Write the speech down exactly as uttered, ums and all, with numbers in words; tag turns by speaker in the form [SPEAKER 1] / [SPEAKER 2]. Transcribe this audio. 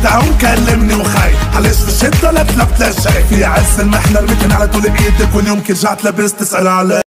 [SPEAKER 1] جدع ومكلمني وخاي علاش في الشتا لا تلبت لا شي في عز المحنة رميتني على طول ايدك واليوم كي رجعت لبست تسأل علي